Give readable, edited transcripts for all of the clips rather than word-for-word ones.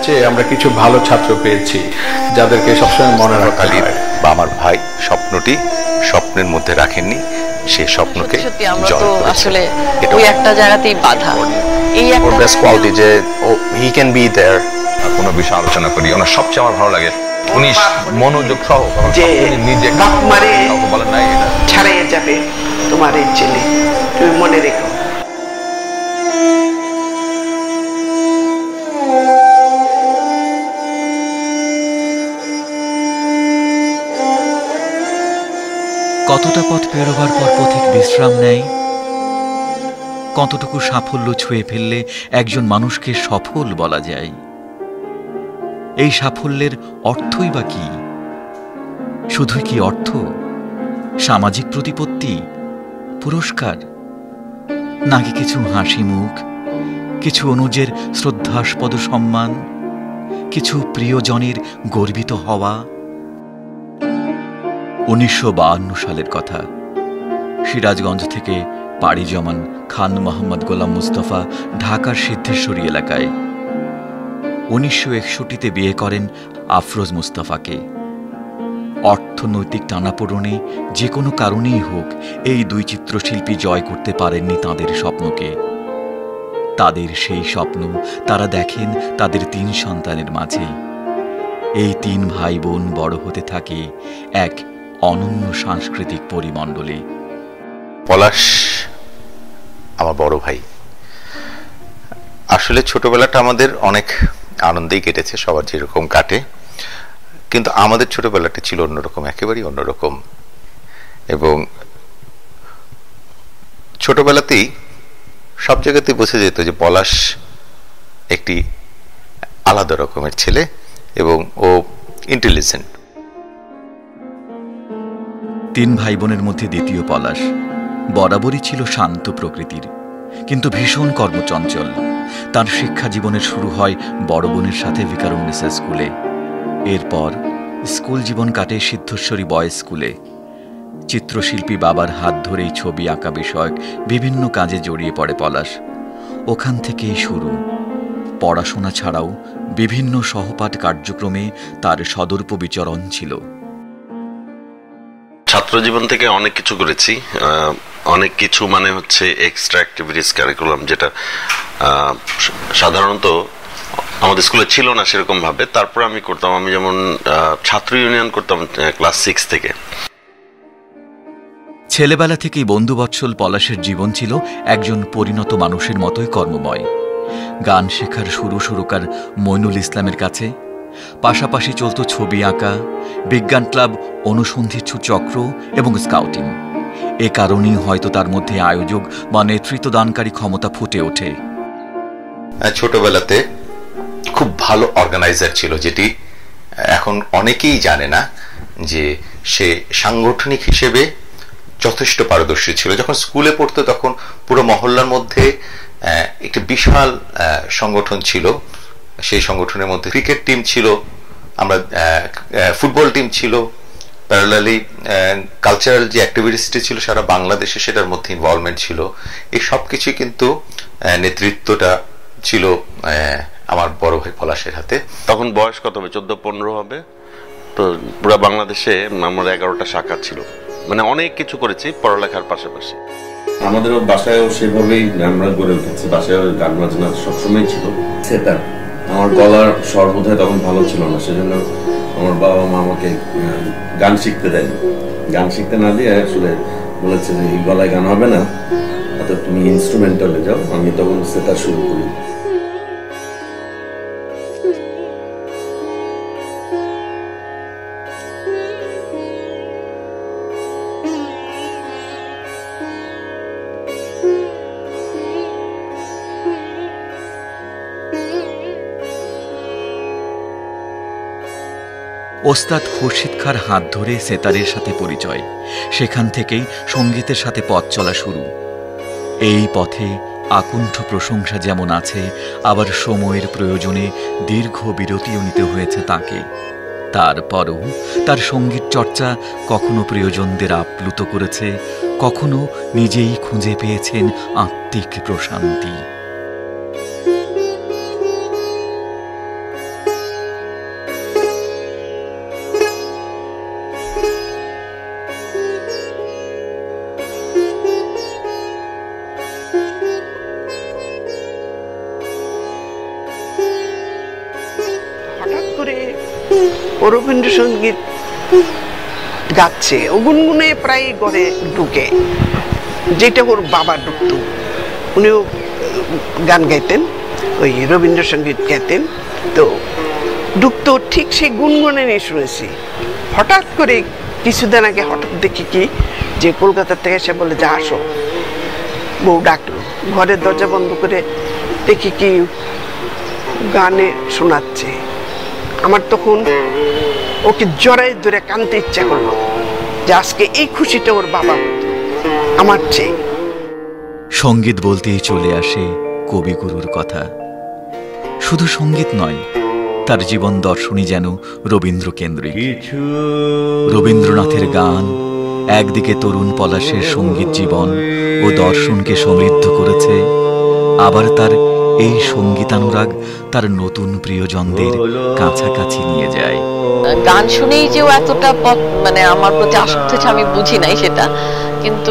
চেয়ে আমরা কিছু ভালো ছাত্র পেয়েছি যাদেরকে সবসময় মনে রাখা হয়। বা আমার ভাই স্বপ্নটি স্বপ্নের মধ্যে রাখেননি, সেই স্বপ্নকে জয় করেছেন। আসলে ওই একটা জায়গাতেই বাধা, এই একটা বেস্ট কোয়ালিটি যে হি ক্যান বি দেয়ার। কোনো বিষয় আলোচনা করি, ওনার সবচেয়ে আমার ভালো লাগে উনি মনোযোগ সহ যে নিজে বাপ মারে বলেন নাই এটা ছাড়াইয়া যাবে তোমার এই ছেলে, তুমি মনে রেখো। কতটা পথ পেরোবার পর পথিক বিশ্রাম নেয়, কতটুকু সাফল্য ছুঁয়ে ফেললে একজন মানুষকে সফল বলা যায়। এই সাফল্যের অর্থই বা কি? শুধুই কি অর্থ, সামাজিক প্রতিপত্তি, পুরস্কার, নাকি কিছু হাসি মুখ, কিছু অনুজের শ্রদ্ধাস্পদ সম্মান, কিছু প্রিয়জনের গর্বিত হওয়া? 1952 সালের কথা। সিরাজগঞ্জ থেকে পাড়ি জমান খান মোহাম্মদ গোলাম মুস্তাফা ঢাকার সিদ্ধেশ্বরী এলাকায়। 1961-তে বিয়ে করেন আফরোজ মুস্তাফাকে। অর্থনৈতিক টানাপোড়েনে যে কোনো কারণেই হোক এই দুই চিত্রশিল্পী জয় করতে পারেননি তাদের স্বপ্নকে। তাদের সেই স্বপ্ন তারা দেখেন তাদের 3 সন্তানের মাঝে। এই 3 ভাই বোন বড় হতে থাকে এক অনন্য সাংস্কৃতিক পরিমণ্ডলে। পলাশ আমার বড় ভাই। আসলে ছোটবেলাটা আমাদের অনেক আনন্দেই কেটেছে, সবার যেরকম কাটে, কিন্তু আমাদের ছোটবেলাটা ছিল অন্যরকম, একেবারেই অন্যরকম। এবং ছোটবেলাতেই সব জায়গাতেই বোঝা যেত যে পলাশ একটি আলাদা রকমের ছেলে এবং ও ইন্টেলিজেন্ট। 3 ভাই বোনের মধ্যে দ্বিতীয় পলাশ। বরাবরই ছিল শান্ত প্রকৃতির, কিন্তু ভীষণ কর্মচঞ্চল। তার শিক্ষা জীবনের শুরু হয় বড় বোনের সাথে ভিকারুন্নিসা স্কুলে। এরপর স্কুল জীবন কাটে সিদ্ধেশ্বরী বয়েজ স্কুলে। চিত্রশিল্পী বাবার হাত ধরেই ছবি আঁকা বিষয়ক বিভিন্ন কাজে জড়িয়ে পড়ে পলাশ। ওখান থেকেই শুরু। পড়াশোনা ছাড়াও বিভিন্ন সহপাঠ কার্যক্রমে তার সদর্প বিচরণ ছিল। ছাত্র জীবন থেকে অনেক কিছু করেছি, অনেক কিছু মানে হচ্ছে এক্সট্রা অ্যাক্টিভিটিস কারিকুলাম, যেটা সাধারণত আমাদের স্কুলে ছিল না সেরকম ভাবে। তারপর আমি করতাম, আমি যেমন ছাত্র ইউনিয়ন করতাম ক্লাস 6 থেকে। ছেলেবেলা থেকেই বন্ধুবৎসল পলাশের জীবন ছিল একজন পরিণত মানুষের মতোই কর্মময়। গান শেখার সুরকার মইনুল ইসলামের কাছে, পাশাপাশি চলত ছবি আঁকা, বিজ্ঞান ক্লাব, অনুসন্ধিৎসু চক্র এবং স্কাউটিং। এ কারণেই হয়তো তার মধ্যে আয়োজক বা নেতৃত্ব দানকারী ক্ষমতা ফুটে ওঠে। ছোটবেলাতে খুব ভালো অর্গানাইজার ছিল, যেটি এখন অনেকেই জানে না, যে সে সাংগঠনিক হিসেবে যথেষ্ট পারদর্শী ছিল। যখন স্কুলে পড়তো তখন পুরো মহল্লার মধ্যে একটি বিশাল সংগঠন ছিল। সেই সংগঠনের মধ্যে ক্রিকেট টিম ছিল, আমরা ফুটবল টিম ছিল, প্যারালালি কালচারাল যে অ্যাক্টিভিটিসটি ছিল সারা বাংলাদেশে সেটার মধ্যে ইনভলভমেন্ট ছিল। এই সব কিছুই কিন্তু নেতৃত্বটা ছিল আমার বড় ভাই পলাশের হাতে। তখন বয়স কত হবে? 14-15 হবে। তো পুরো বাংলাদেশে আমার 11টা শাখা ছিল, মানে অনেক কিছু করেছি পড়ালেখার পাশাপাশি। আমাদেরও বাসায়ও সেভাবেই আমরা গড়ে উঠেছি। বাসায় গান বাজনা সবসময় ছিল। সেতার, আমার গলার স্বর বোধহয় তখন ভালো ছিল না, সেজন্য আমার বাবা মা আমাকে গান শিখতে দেয়নি। গান শিখতে না দিয়ে আসলে বলেছে যে এই গলায় গান হবে না, অর্থাৎ তুমি ইনস্ট্রুমেন্টালে যাও। আমি তখন সেতার শুরু করি। ওস্তাদ খুরশিদ খাঁর হাত ধরে সেতারের সাথে পরিচয়। সেখান থেকেই সঙ্গীতের সাথে পথ চলা শুরু। এই পথে আকুণ্ঠ প্রশংসা যেমন আছে, আবার সময়ের প্রয়োজনে দীর্ঘ বিরতিও নিতে হয়েছে তাকে। তারপরও তার সঙ্গীত চর্চা কখনো প্রিয়জনদের আপ্লুত করেছে, কখনো নিজেই খুঁজে পেয়েছেন আত্মিক প্রশান্তি। করে ও রবীন্দ্রসঙ্গীত গাচ্ছে, ও গুনগুনে প্রায় ঘরে ঢুকে, যেটা ওর বাবা ঢুকত। উনিও গান গাইতেন, ওই রবীন্দ্রসঙ্গীত গাইতেন, তো ঢুকতো ঠিক সেই গুনগুনে নিয়ে শুনেছি। হঠাৎ করে কিছুদিন আগে হঠাৎ দেখি কি যে কলকাতা থেকে এসে বলে যে আসো, বউ ডাকলো, ঘরের দরজা বন্ধ করে দেখি কি গানে শোনাচ্ছে। আমার তখন ওকে জড়াই ধরে কানতে ইচ্ছা করলো যে আজকে এই খুশিটা ওর বাবা হতো আমার চেয়ে। সঙ্গীত বলতেই চলে আসে কবিগুরুর কথা। শুধু সঙ্গীত নয়, তার জীবন দর্শনই যেন রবীন্দ্র কেন্দ্রিক। রবীন্দ্রনাথের গান একদিকে তরুণ পলাশের সঙ্গীত জীবন ও দর্শনকে সমৃদ্ধ করেছে, আবার তার এই সঙ্গীতানুরাগ তার নতুন প্রিয়জনদের কাছাকাছি নিয়ে যায়। গান শুনেই যে ও এতটা মানে আমার প্রতি আসক্ত হচ্ছে আমি বুঝি নাই সেটা, কিন্তু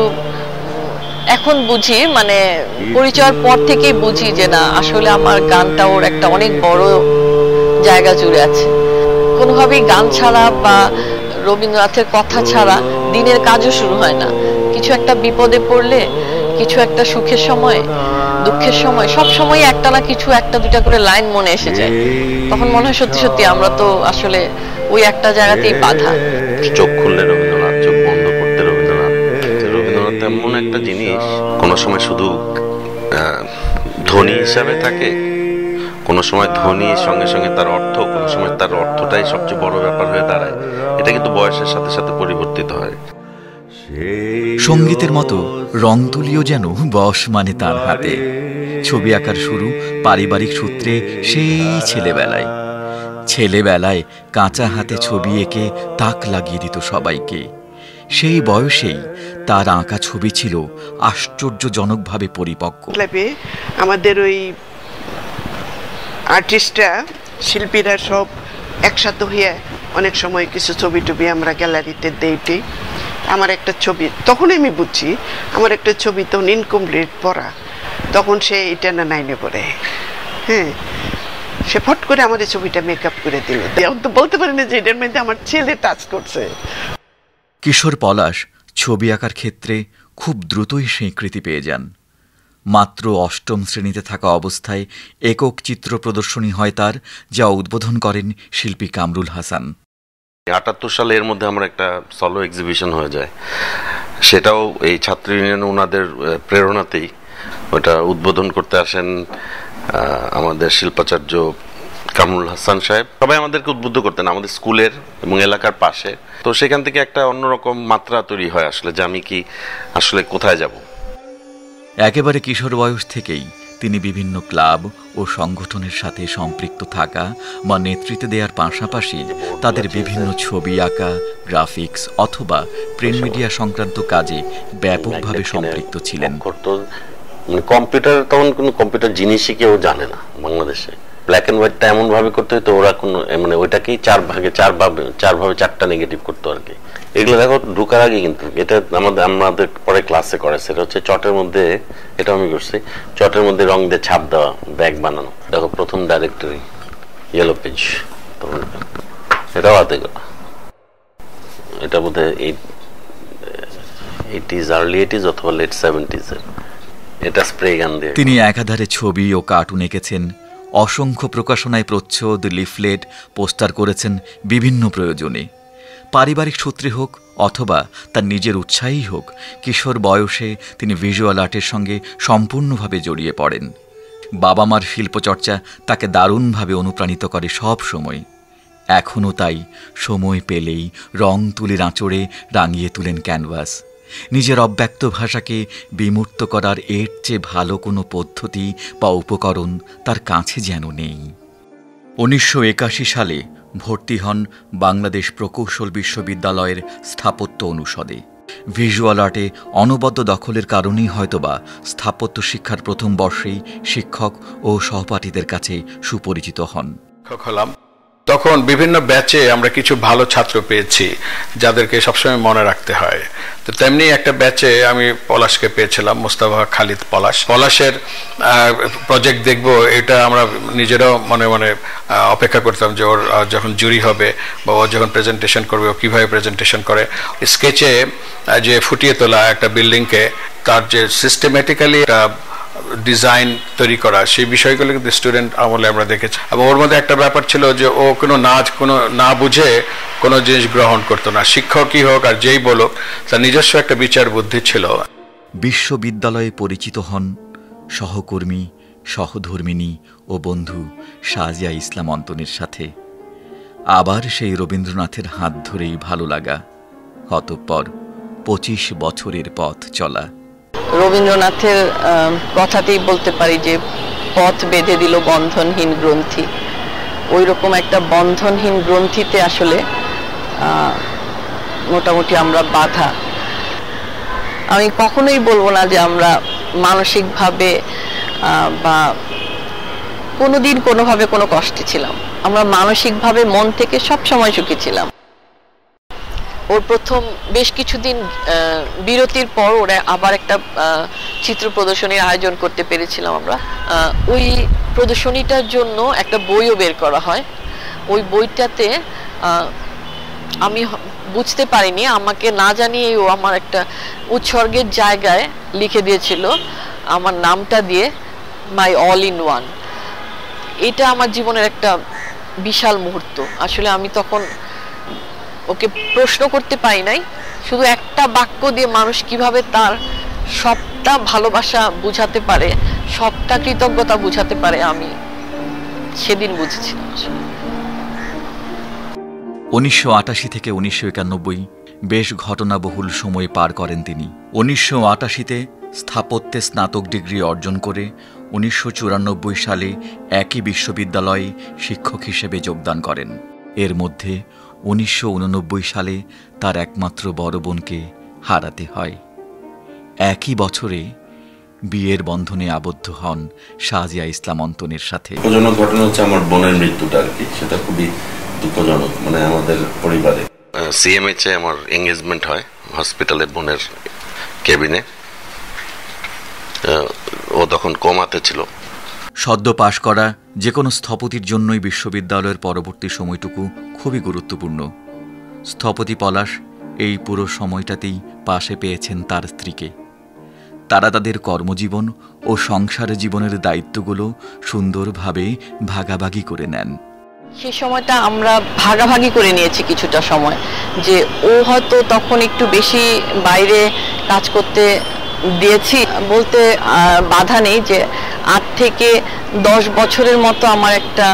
এখন বুঝি, মানে পরিচয়ের পর থেকেই বুঝি যে না, আসলে আমার গানটা ওর একটা অনেক বড় জায়গা জুড়ে আছে। কোনোভাবেই গান ছাড়া বা রবীন্দ্রনাথের কথা ছাড়া দিনের কাজও শুরু হয় না। কিছু একটা বিপদে পড়লে, কিছু একটা সুখের সময়, দুঃখের সময়, সব সময় একটা না কিছু একটা দুটা করে লাইন মনে এসে যায়। তখন মনে হয় সত্যি সত্যি আমরা তো আসলে ওই একটা জায়গাতেই বাঁধা। চোখ খুললে রবীন্দ্রনাথ, চোখ বন্ধ করতে রবীন্দ্রনাথ। রবীন্দ্রনাথ এমন একটা জিনিস, কোনো সময় শুধু ধ্বনি হিসাবে থাকে, কোনো সময় ধ্বনির সঙ্গে সঙ্গে তার অর্থ, কোনো সময় তার অর্থটাই সবচেয়ে বড় ব্যাপার হয়ে দাঁড়ায়। এটা কিন্তু বয়সের সাথে সাথে পরিবর্তিত হয়। সঙ্গীতের মতো রং তুলিও যেন বশ মানে তার হাতে। ছবি আঁকার শুরু পারিবারিক সূত্রে সেই ছেলেবেলায় কাঁচা হাতে ছবি এঁকে তাক লাগিয়ে দিত সবাইকে। সেই বয়সেই তার আঁকা ছবি ছিল আশ্চর্যজনকভাবে পরিপক্ক। আমাদের ওই আর্টিস্টরা, শিল্পীরা সব একসাথে হয়ে অনেক সময় কিছু ছবি টবি আমরা গ্যালারিতে দেই। আমার একটা ছবি, তখন আমি বুঝছি আমার একটা ছবি তখন ইনকমপ্লিট পড়া, তখন সে 8 না 9 পড়ে। হ্যাঁ, সে ফট করে আমার এই ছবিটা মেকআপ করে দিল। তো বলতে পারি না যে এটার মধ্যে আমার ছেলে টাচ করছে। কিশোর পলাশ ছবি আঁকার ক্ষেত্রে খুব দ্রুতই স্বীকৃতি পেয়ে যান। মাত্র 8ম শ্রেণীতে থাকা অবস্থায় একক চিত্র প্রদর্শনী হয় তার, যা উদ্বোধন করেন শিল্পী কামরুল হাসান। 78 সালে এর মধ্যে আমরা একটা সলো এক্সিবিশন হয়ে যায়, সেটাও এই ছাত্র ইউনিয়ন ওনাদের প্রেরণাতেই। ওটা উদ্বোধন করতে আসেন আমাদের শিল্পাচার্য কামরুল হাসান সাহেব। সবাই আমাদেরকে উদ্বুদ্ধ করতেন আমাদের স্কুলের এবং এলাকার পাশে। তো সেখান থেকে একটা অন্যরকম মাত্রা তৈরি হয় আসলে, যে আমি কি আসলে কোথায় যাব। একেবারে কিশোর বয়স থেকেই তিনি বিভিন্ন ক্লাব ও সংগঠনের সাথে সম্পৃক্ত থাকা বা নেতৃত্ব দেওয়ার পাশাপাশি তাদের বিভিন্ন ছবি আঁকা, গ্রাফিক্স অথবা প্রিন্ট মিডিয়া সংক্রান্ত কাজে ব্যাপকভাবে সম্পৃক্ত ছিলেন। কম্পিউটার, তখন কোনো কম্পিউটার জিনিসই কেউ জানে না বাংলাদেশে। ব্ল্যাক এন্ড হোয়াইটটা এমন ভাবে করতে হতো, ওরা কোনো মানে ওইটাকেই 4 ভাগে 4টা নেগেটিভ করতো আর কি। এগুলো দেখো ঢুকার আগে কিন্তু এটা আমাদের পরে ক্লাসে করে, সেটা হচ্ছে চটের মধ্যে, এটা আমি করছি, চটের মধ্যে রং দিয়ে ছাপ দেওয়া, ব্যাগ বানানো। দেখো প্রথম ডাইরেক্টরি ইয়েলো পেজ, তখন এটাও হাতে করা। এটা বোধহয় 80s, আর্লি 80s অথবা লেট 70s। এটা স্প্রে গান দিয়ে। তিনি একাধারে ছবি ও কার্টুন এঁকেছেন, অসংখ্য প্রকাশনায় প্রচ্ছদ, লিফলেট, পোস্টার করেছেন বিভিন্ন প্রয়োজনে। পারিবারিক সূত্রে হোক অথবা তার নিজের উৎসাহই হোক, কিশোর বয়সে তিনি ভিজুয়াল আর্টের সঙ্গে সম্পূর্ণভাবে জড়িয়ে পড়েন। বাবা মার শিল্পচর্চা তাকে দারুণভাবে অনুপ্রাণিত করে সব সময়। এখনও তাই সময় পেলেই রং তুলির আঁচড়ে রাঙিয়ে তুলেন ক্যানভাস। নিজের অব্যক্ত ভাষাকে বিমূর্ত করার এর চেয়ে ভালো কোনো পদ্ধতি বা উপকরণ তার কাছে যেন নেই। 1981 সালে ভর্তি হন বাংলাদেশ প্রকৌশল বিশ্ববিদ্যালয়ের স্থাপত্য অনুষদে। ভিজুয়াল আর্টে অনবদ্য দখলের কারণেই হয়তোবা স্থাপত্য শিক্ষার প্রথম বর্ষেই শিক্ষক ও সহপাঠীদের কাছে সুপরিচিত হন। হলাম তখন বিভিন্ন ব্যাচে আমরা কিছু ভালো ছাত্র পেয়েছি যাদেরকে সবসময় মনে রাখতে হয়। তো তেমনি একটা ব্যাচে আমি পলাশকে পেয়েছিলাম, মুস্তাফা খালিদ পলাশ। পলাশের প্রজেক্ট দেখবো এটা আমরা নিজেরাও মনে মনে অপেক্ষা করতাম যে ওর যখন জুরি হবে বা ও যখন প্রেজেন্টেশন করবে ও কীভাবে প্রেজেন্টেশন করে। স্কেচে যে ফুটিয়ে তোলা একটা বিল্ডিংকে তার যে সিস্টেমেটিক্যালি একটা ডিজাইন তৈরি করা, সেই বিষয়গুলো কিন্তু স্টুডেন্ট আমলে আমরা দেখেছি। এবং ওর মধ্যে একটা ব্যাপার ছিল যে ও কোনো না বুঝে কোনো জিনিস গ্রহণ করতো না, শিক্ষকই হোক আর যেই বলুক, তার নিজস্ব একটা বিচার বুদ্ধি ছিল। বিশ্ববিদ্যালয়ে পরিচিত হন সহকর্মী, সহধর্মিণী ও বন্ধু শাজিয়া ইসলাম অন্তনের সাথে। আবার সেই রবীন্দ্রনাথের হাত ধরেই ভালো লাগা, অতঃপর 25 বছরের পথ চলা। রবীন্দ্রনাথের কথাতেই বলতে পারি যে পথ বেঁধে দিল বন্ধনহীন গ্রন্থি। ওই রকম একটা বন্ধনহীন গ্রন্থিতে আসলে মোটামুটি আমরা বাধা। আমি কখনোই বলবো না যে আমরা মানসিকভাবে বা কোনোদিন কোনোভাবে কোনো কষ্টে ছিলাম। আমরা মানসিকভাবে মন থেকে সব সময় সুখী ছিলাম। ওর প্রথম বেশ কিছুদিন বিরতির পর ওরা আবার একটা চিত্র প্রদর্শনীর আয়োজন করতে পেরেছিলাম আমরা। ওই প্রদর্শনীটার জন্য একটা বইও বের করা হয়। ওই বইটাতে আমি বুঝতে পারিনি, আমাকে না জানিয়ে ও আমার একটা উৎসর্গের জায়গায় লিখে দিয়েছিল আমার নামটা দিয়ে, মাই অল ইন ওয়ান। এটা আমার জীবনের একটা বিশাল মুহূর্ত। আসলে আমি তখন ওকে প্রশ্ন করতে পারি নাই, শুধু একটা বাক্য দিয়ে মানুষ কিভাবে তার সবটা ভালোবাসা বুঝাতে পারে, সবটা কৃতজ্ঞতা বুঝাতে পারে, আমি সেদিন বুঝেছিলাম। 1988 থেকে 1991 বেশ ঘটনাবহুল সময় পার করেন তিনি। 1988-তে স্থাপত্যে স্নাতক ডিগ্রি অর্জন করে 1994 সালে একই বিশ্ববিদ্যালয়ে শিক্ষক হিসেবে যোগদান করেন। এর মধ্যে 1989 সালে তার একমাত্র বড় বোনকে হারাতে হয়। একই বছরে বিয়ের বন্ধনে আবদ্ধ হন শাজিয়া ইসলাম অন্তনের সাথে। দুঃখজনক ঘটনা হচ্ছে আমার বোনের মৃত্যুটা আর কি, সেটা খুবই দুঃখজনক মানে আমাদের পরিবারে। সিএমএইচে আমার এঙ্গেজমেন্ট হয় হসপিটালের বোনের কেবিনে। ও তখন কোমাতে ছিল। সদ্য পাশ করা যে কোনো স্থপতির জন্যই বিশ্ববিদ্যালয়ের পরবর্তী সময়টুকু খুবই গুরুত্বপূর্ণ। স্থপতি পলাশ এই পুরো সময়টাতেই পাশে পেয়েছেন তার স্ত্রীকে। তারা তাদের কর্মজীবন ও সংসার জীবনের দায়িত্বগুলো সুন্দরভাবে ভাগাভাগি করে নেন। সেই সময়টা আমরা ভাগাভাগি করে নিয়েছি কিছুটা সময়, যে ও হয়তো তখন একটু বেশি বাইরে কাজ করতে দিয়েছি বলতে বাধা নেই, যে 8 থেকে 10 বছরের মতো আমার একটা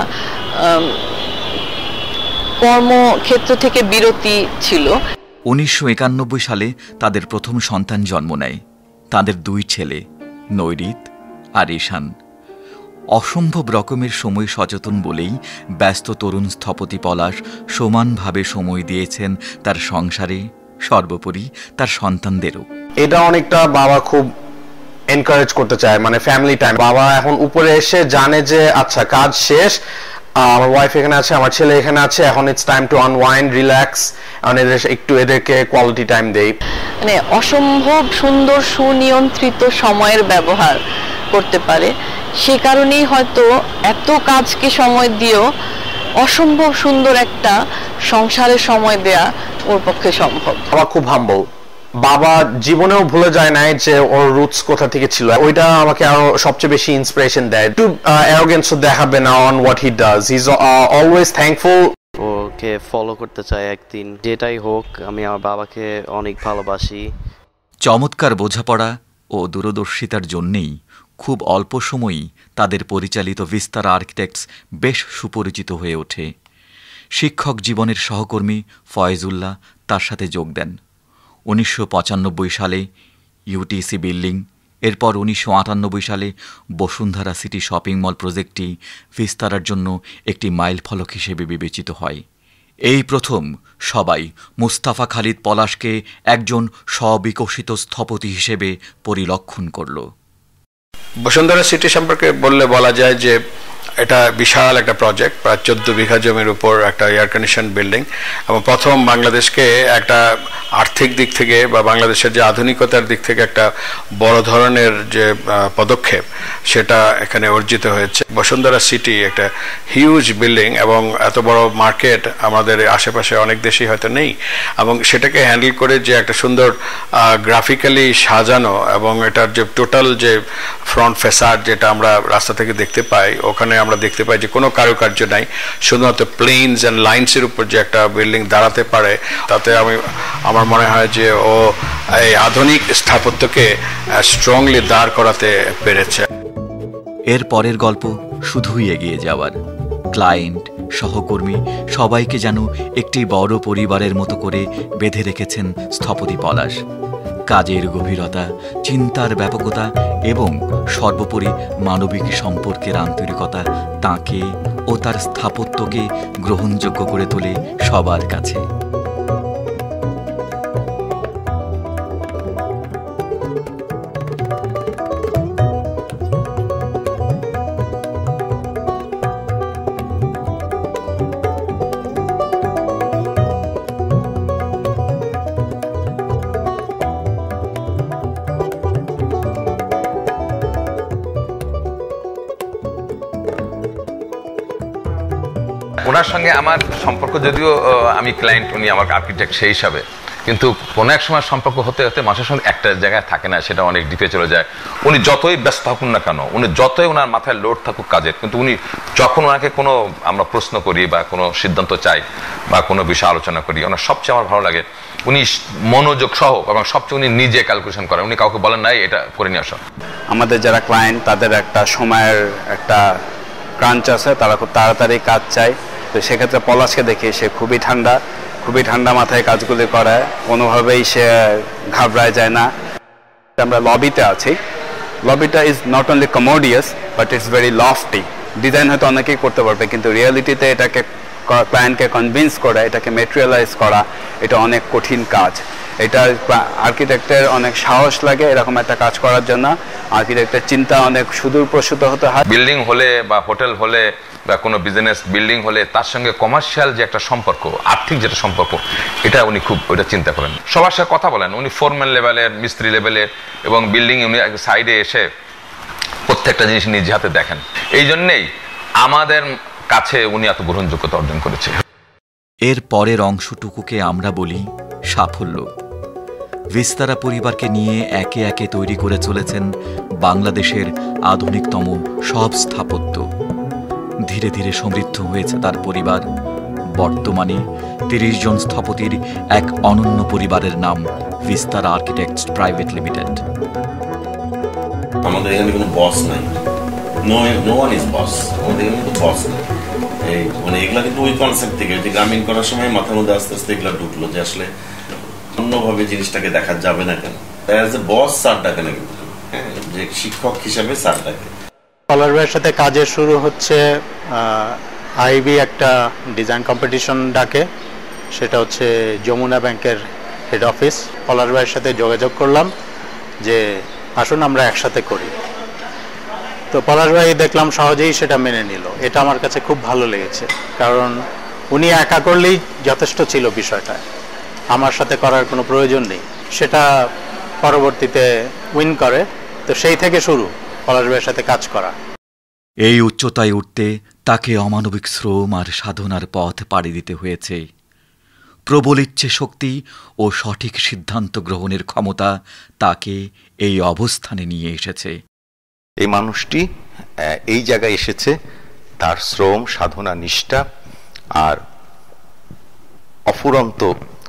কর্মক্ষেত্র থেকে বিরতি ছিল। 1991 সালে তাদের প্রথম সন্তান জন্ম নেয়। তাদের 2 ছেলে, নৈরিত আর ঈশান। অসম্ভব রকমের সময় সচেতন বলেই ব্যস্ত তরুণ স্থপতি পলাশ সমানভাবে সময় দিয়েছেন তার সংসারে, সর্বোপরি তার সন্তানদেরও। এটা অনেকটা বাবা খুব এনকারেজ করতে চায়, মানে ফ্যামিলি টাইম। বাবা এখন উপরে এসে জানে যে আচ্ছা কাজ শেষ, আমার ওয়াইফ এখানে আছে, আমার ছেলে এখানে আছে, এখন it's time to unwind, relax, একটু এদেরকে কোয়ালিটি টাইম দেই। মানে অসম্ভব সুন্দর সুনিয়ন্ত্রিত সময়ের ব্যবহার করতে পারে। সে কারণেই হয়তো এত কাজকে সময় দিয়েও অসম্ভব সুন্দর একটা সংসারের সময় দেয়া ওর পক্ষে সম্ভব। বাবা খুব হাম্বল। বাবা জীবনেও ভুলে যায় নাই যে ওর রুটস কোথা থেকে ছিল। ওইটা আমাকে আরো সবচেয়ে বেশি ইন্সপিরেশন দেয়। একটু অ্যারোগেন্স দেখাবে না on what he does, he is always thankful. Okay follow করতে চাই একদিন, যেটাই হোক। আমি আমার বাবাকে অনেক ভালোবাসি। চমৎকার বোঝাপড়া ও দূরদর্শিতার জন্যেই খুব অল্প সময়ই তাদের পরিচালিত ভিস্তারা আর্কিটেক্টস বেশ সুপরিচিত হয়ে ওঠে। শিক্ষক জীবনের সহকর্মী ফয়েজুল্লাহ তার সাথে যোগ দেন 1995 সালে ইউটিসি বিল্ডিং। এরপর 1998 সালে বসুন্ধরা সিটি শপিং মল প্রজেক্টটি ভিস্তারার জন্য একটি মাইল ফলক হিসেবে বিবেচিত হয়। এই প্রথম সবাই মুস্তাফা খালিদ পলাশকে একজন স্ববিকশিত স্থপতি হিসেবে পরিলক্ষণ করল। বসুন্ধরা সিটি সম্পর্কে বললে বলা যায় যে এটা বিশাল একটা প্রজেক্ট, প্রায় 14 বিঘা জমির উপর একটা এয়ার কন্ডিশন বিল্ডিং, এবং প্রথম বাংলাদেশকে একটা আর্থিক দিক থেকে বা বাংলাদেশের যে আধুনিকতার দিক থেকে একটা বড় ধরনের যে পদক্ষেপ সেটা এখানে অর্জিত হয়েছে। বসুন্ধরা সিটি একটা হিউজ বিল্ডিং এবং এত বড় মার্কেট আমাদের আশেপাশে অনেক দেশেই হয়তো নেই, এবং সেটাকে হ্যান্ডেল করে যে একটা সুন্দর গ্রাফিক্যালি সাজানো, এবং এটার যে টোটাল যে ফ্রন্ট ফেসাড যেটা আমরা রাস্তা থেকে দেখতে পাই, ওখানে আমরা দেখতে পাই যে কোনো কারুকার্য নাই, শুধুমাত্র প্লেনস অ্যান্ড লাইন্সের উপর যে একটা বিল্ডিং দাঁড়াতে পারে, তাতে আমার মনে হয় যে ও এই আধুনিক স্থাপত্যকে স্ট্রংলি দাঁড় করাতে পেরেছে। এর পরের গল্প শুধুই এগিয়ে যাওয়ার। ক্লায়েন্ট, সহকর্মী সবাইকে যেন একটি বড় পরিবারের মতো করে বেঁধে রেখেছেন স্থপতি পলাশ। কাজের গভীরতা, চিন্তার ব্যাপকতা এবং সর্বোপরি মানবিক সম্পর্কের আন্তরিকতা তাঁকে ও তার স্থাপত্যকে গ্রহণযোগ্য করে তোলে সবার কাছে। ওনার সঙ্গে আমার সম্পর্ক, যদিও আমি ক্লায়েন্ট, উনি আমার আর্কিটেক্ট সেই হিসাবে, কিন্তু কোনো এক সময় সম্পর্ক হতে হতে মানুষের সঙ্গে একটা জায়গায় থাকে না, সেটা অনেক ডিপে চলে যায়। উনি যতই ব্যস্ত থাকুন না কেন, উনি যতই ওনার মাথায় লোড থাকুক কাজের, কিন্তু উনি যখন ওনাকে কোনো আমরা প্রশ্ন করি বা কোনো সিদ্ধান্ত চাই বা কোনো বিষয় আলোচনা করি, ওনার সবচেয়ে আমার ভালো লাগে উনি মনোযোগ সহ এবং সবচেয়ে উনি নিজে ক্যালকুলেশন করেন। উনি কাউকে বলেন নাই এটা করে নিয়ে আসো। আমাদের যারা ক্লায়েন্ট তাদের একটা সময়ের একটা ক্রাঞ্চ আছে, তারা খুব তাড়াতাড়ি কাজ চায়। তো সেক্ষেত্রে পলাশকে দেখি সে খুবই ঠান্ডা মাথায় কাজগুলি করে, কোনোভাবেই সে ঘাবড়ায় যায় না। আমরা লবিতে আছি, লবিটা is not only commodious but it's very lofty. Design হয়তো অনেকেই করতে পারবে, কিন্তু রিয়েলিটিতে এটাকে ক্লায়েন্টকে কনভিন্স করা, এটাকে মেটেরিয়ালাইজ করা, এটা অনেক কঠিন কাজ। এটা আর্কিটেক্টের অনেক সাহস লাগে এরকম একটা কাজ করার জন্য। আর্কিটেক্টের চিন্তা অনেক সুদূর প্রসূত হতে হয়। বিল্ডিং হলে বা হোটেল হলে বা কোনো বিজনেস বিল্ডিং হলে তার সঙ্গে কমার্শিয়াল যে একটা সম্পর্ক, আর্থিক যেটা সম্পর্ক, এটা উনি খুব ওটা চিন্তা করেন। সবার সাথে কথা বলেন, উনি ফোরম্যান লেভেলের, মিস্ত্রি লেভেলের, এবং বিল্ডিং উনি সাইডে এসে প্রত্যেকটা জিনিস নিজে হাতে দেখেন। এই জন্যেই আমাদের কাছে উনি এত গ্রহণযোগ্যতা অর্জন করেছে। এর পরের অংশটুকুকে আমরা বলি সাফল্য। ভিস্তারা পরিবারকে নিয়ে একে একে তৈরি করে চলেছেন বাংলাদেশের আধুনিকতম সব স্থাপত্য। ধীরে ধীরে সমৃদ্ধ হয়েছে তার পরিবার। বর্তমানে 30 জন স্থপতির এক অনন্য পরিবারের নাম ভিস্তারা আর্কিটেক্টস প্রাইভেট লিমিটেড। আমাদের এখানে কোনো বস নাই, নো ওয়ান ইজ বস। আমাদের এখানে কোনো বস নেই। এই মানে এগুলা কিন্তু ওই কনসেপ্ট থেকে, যে গ্রামীণ করার সময় মাথার মধ্যে আস্তে আস্তে এগুলা ঢুকলো যে আসলে অন্যভাবে জিনিসটাকে দেখা যাবে না কেন, অ্যাজ এ বস স্যার ডাকে না, কিন্তু হ্যাঁ, যে শিক্ষক হিসাবে স্যার ডাকে। পলাশ ভাইয়ের সাথে কাজের শুরু হচ্ছে আইবি একটা ডিজাইন কম্পিটিশন ডাকে, সেটা হচ্ছে যমুনা ব্যাংকের হেড অফিস। পলাশ ভাইয়ের সাথে যোগাযোগ করলাম যে আসুন আমরা একসাথে করি। তো পলাশ ভাই দেখলাম সহজেই সেটা মেনে নিল। এটা আমার কাছে খুব ভালো লেগেছে, কারণ উনি একা করলেই যথেষ্ট ছিল বিষয়টা, আমার সাথে করার কোনো প্রয়োজন নেই। সেটা পরবর্তীতে উইন করে। তো সেই থেকে শুরু পলাশ ভাইয়ের সাথে কাজ করা। এই উচ্চতায় উঠতে তাকে অমানবিক শ্রম আর সাধনার পথ পাড়ি দিতে হয়েছে। প্রবল ইচ্ছে শক্তি ও সঠিক সিদ্ধান্ত গ্রহণের ক্ষমতা তাকে এই অবস্থানে নিয়ে এসেছে। এই মানুষটি এই জায়গায় এসেছে তার শ্রম, সাধনা, নিষ্ঠা আর অফুরন্ত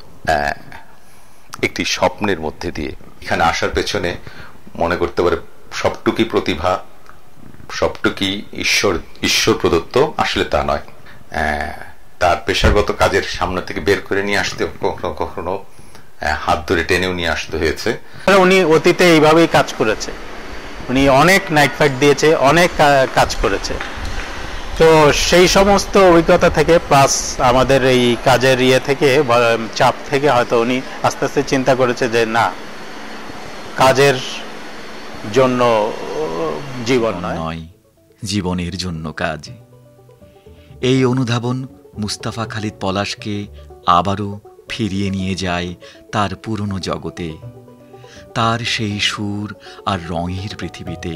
একটি স্বপ্নের মধ্যে দিয়ে। এখানে আসার পেছনে মনে করতে পারে সবটুকি প্রতিভা, সবটুকি ঈশ্বর প্রদত্ত, আসলে তা নয়। তার পেশাগত কাজের সামনে থেকে বের করে নিয়ে আসতে কখনো কখনো হাত ধরে টেনেও নিয়ে আসতে হয়েছে। উনি অতীতে এইভাবেই কাজ করেছে, উনি অনেক নাইট ফাইট দিয়েছে, অনেক কাজ করেছে। তো সেই সমস্ত অভিজ্ঞতা থেকে প্লাস আমাদের এই কাজের থেকে চাপ থেকে হয়তো উনি আস্তে আস্তে চিন্তা করেছে যে না, কাজের জন্য জীবন নয়, জীবনের জন্য কাজ। এই অনুধাবন মুস্তাফা খালিদ পলাশকে আবারও ফিরিয়ে নিয়ে যায় তার পুরনো জগতে, তার সেই সুর আর রঙের পৃথিবীতে।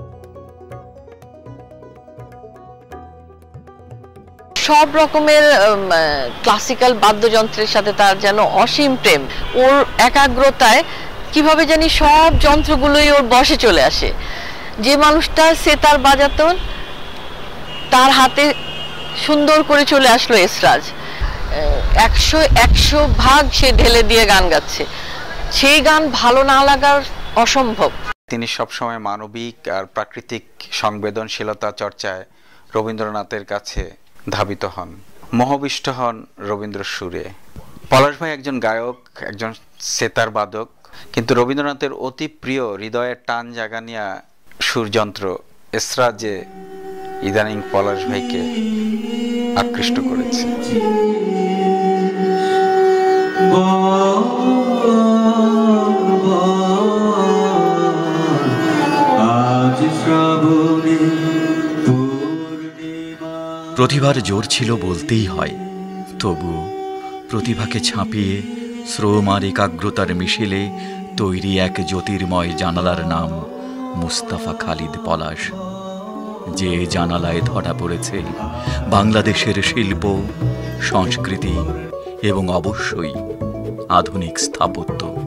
সব রকমের ক্লাসিক্যাল বাদ্যযন্ত্রের সাথে তার যেন অসীম প্রেম। ওর একাগ্রতায় কিভাবে জানি সব যন্ত্রগুলোই ওর বসে চলে আসে। যে মানুষটা সেতার বাজাতেন তার হাতে সুন্দর করে চলে আসলো এসরাজ। 100 ভাগ সে ঢেলে দিয়ে গান গাচ্ছে, সেই গান ভালো না লাগার অসম্ভব। তিনি সবসময় মানবিক আর প্রাকৃতিক সংবেদনশীলতা চর্চায় রবীন্দ্রনাথের কাছে ধাবিত হন, মোহবিষ্ট হন রবীন্দ্র সুরে। পলাশ ভাই একজন গায়ক, একজন সেতার বাদক, কিন্তু রবীন্দ্রনাথের অতি প্রিয় হৃদয়ের টান জাগানিয়া সুরযন্ত্র এসরাজে ইদানিং পলাশ ভাইকে আকৃষ্ট করেছে। প্রতিভার জোর ছিল বলতেই হয়, তবু প্রতিভাকে ছাপিয়ে শ্রম আর একাগ্রতার মিশেলে তৈরি এক জ্যোতির্ময় জানালার নাম মুস্তাফা খালিদ পলাশ। যে জানালায় ধরা পড়েছে বাংলাদেশের শিল্প, সংস্কৃতি এবং অবশ্যই আধুনিক স্থাপত্য।